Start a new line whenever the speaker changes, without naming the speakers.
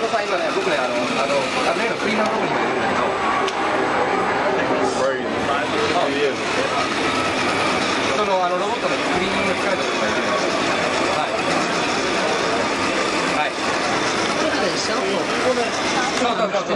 さん今ね、僕ね、例のクリーナーのところにもいるんだけど。そのロボットのクリーニングの機械とかいるんだけど。はい。はい。そうそうそうそう。